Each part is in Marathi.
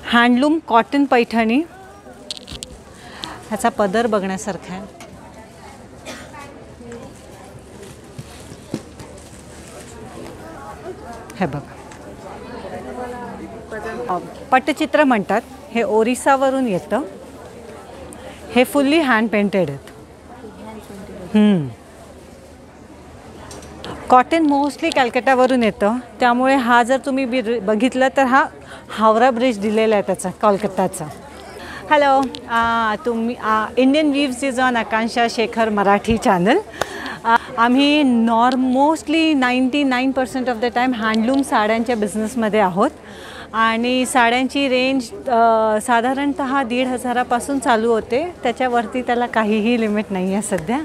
हँडलूम कॉटन पैठणी, ह्याचा पदर बघण्यासारखा आहे. हे बघा, पट्टचित्र म्हणतात. हे ओरिसावरून येतं. हे फुल्ली हँड पेंटेड आहेत. कॉटन मोस्टली कॅलकटावरून येतं, त्यामुळे हा जर तुम्ही बघितलं तर हा हावरा ब्रिज दिलेला आहे त्याचा, कोलकाताचा. हॅलो, तुम्ही Indian weaves is on Akanksha Shekhar Marathi channel. आम्ही mostly 99% of the time handloom साड्यांच्या बिझनेसमध्ये आहोत आणि साड्यांची रेंज साधारणतः 1,500पासून चालू होते. त्याच्यावरती त्याला काहीही लिमिट नाही आहे सध्या.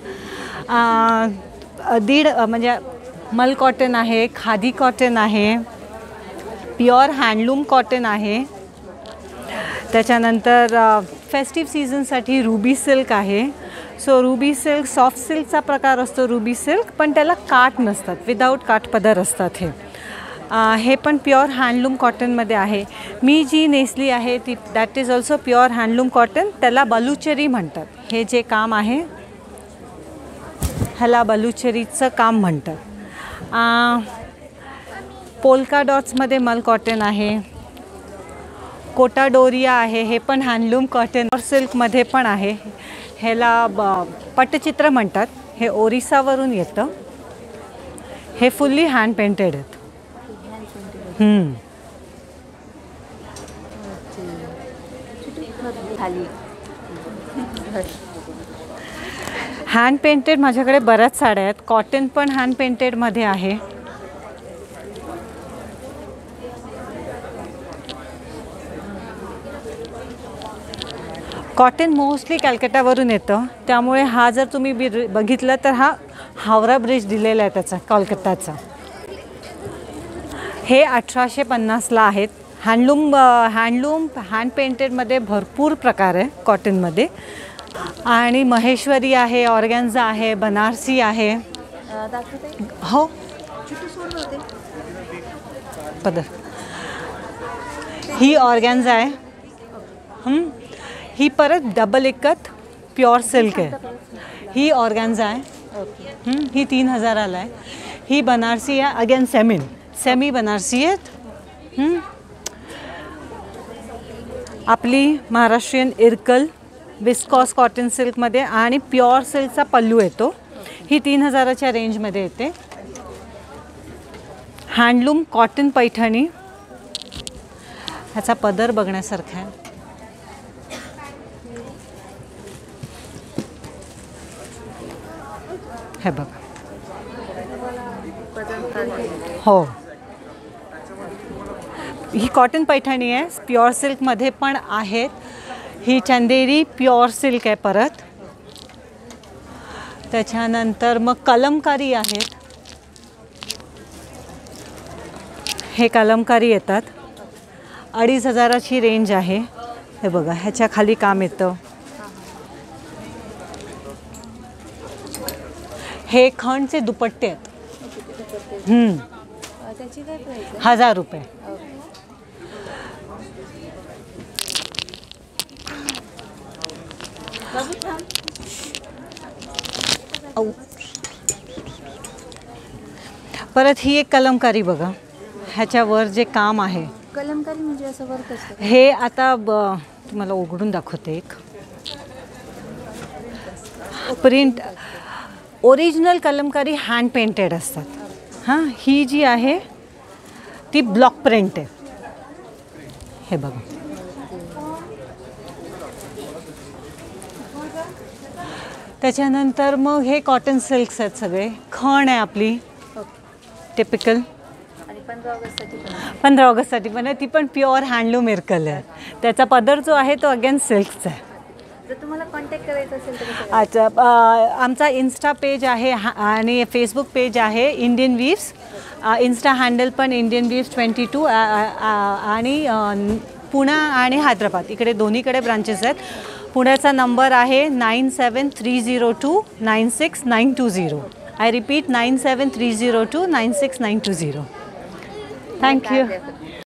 म्हणजे मल कॉटन आहे, खादी कॉटन आहे, प्युअर हँडलूम कॉटन आहे. त्याच्यानंतर फेस्टिव्ह सीझनसाठी रुबी सिल्क आहे. सो रुबी सिल्क सॉफ्ट सिल्कचा प्रकार असतो रुबी सिल्क, पण त्याला काठ नसतात, विदाऊट काठ पदर असतात. हे पण प्युअर हँडलूम कॉटनमध्ये आहे. मी जी नेसली आहे ती that is also pure handloom cotton. त्याला बलुचरी म्हणतात. हे जे काम आहे ह्याला बलुचरीचं काम म्हणतात. पोल्का डॉट्समध्ये मल कॉटन आहे. कोटा डोरिया आहे, हे पण हँडलूम कॉटन और सिल्कमध्ये पण आहे. ह्याला पट्टचित्र म्हणतात. हे ओरिसावरून येतं. हे फुल्ली हँड पेंटेड आहेत. हँड पेंटेड माझ्याकडे बऱ्याच साड्या आहेत. कॉटन पण हँड पेंटेडमध्ये आहे. कॉटन मोस्टली कॅलकटावरून येतं, त्यामुळे हा जर तुम्ही बघितलं तर हा हावरा ब्रिज दिलेला आहे त्याचा, कोलकाताचा. हे 1850ला आहेत. हँड पेंटेडमध्ये भरपूर प्रकार आहे कॉटनमध्ये. आणि महेश्वरी आहे, ऑर्गॅन्झा आहे, बनारसी आहे. हो, पदर ही ऑर्गॅन्झा आहे. ही परत डबल एकत प्युअर सिल्क आहे. ही ऑर्गॅन्झा आहे. ही 3000ला आहे. ही बनारसी आहे, अगेन सेमी बनारसी आहेत. आपली महाराष्ट्रीयन इरकल विस्कॉस कॉटन सिल्कमध्ये आणि प्युअर सिल्कचा पल्लू येतो. ही 3000च्या रेंजमध्ये येते. हँडलूम कॉटन पैठणी, ह्याचा पदर बघण्यासारखा आहे. हे बघा. हो, ही कॉटन पैठणी आहे. प्युअर सिल्कमध्ये पण आहेत. ही चंदेरी प्युअर सिल्क आहे परत. त्याच्यानंतर मग कलमकारी आहेत. हे कलमकारी येतात. 2500ची रेंज आहे. हे बघा, ह्याच्या खाली काम येतं. हे खणचे दुपट्टे आहेत. 1000 रुपये. परत ही एक कलमकारी बघा. ह्याच्यावर जे काम आहे, कलमकारी म्हणजे असं वर्क असतं. हे आता तुम्हाला उघडून दाखवते. एक print original Kalamkari hand painted असतात. ही जी आहे ती ब्लॉक प्रिंट आहे. हे बघा. त्याच्यानंतर मग हे कॉटन सिल्क्स आहेत सगळे. खण आहे आपली टिपिकल. 15 ऑगस्टसाठी पण आहे. ती पण प्युअर हँडलूम इरकल आहे. त्याचा पदर जो आहे तो अगेन सिल्कचा आहे. जर तुम्हाला कॉन्टॅक्ट करायचं असेल तर अच्छा, आमचा इन्स्टा पेज आहे आणि फेसबुक पेज आहे इंडियन वीव्स. इन्स्टा हँडल पण इंडियन वीव्स 22 आणि पुणे आणि हैदराबाद इकडे दोन्हीकडे ब्रांचेस आहेत. पुण्याचा नंबर आहे 9730296920. I repeat 9730296920. थँक्यू.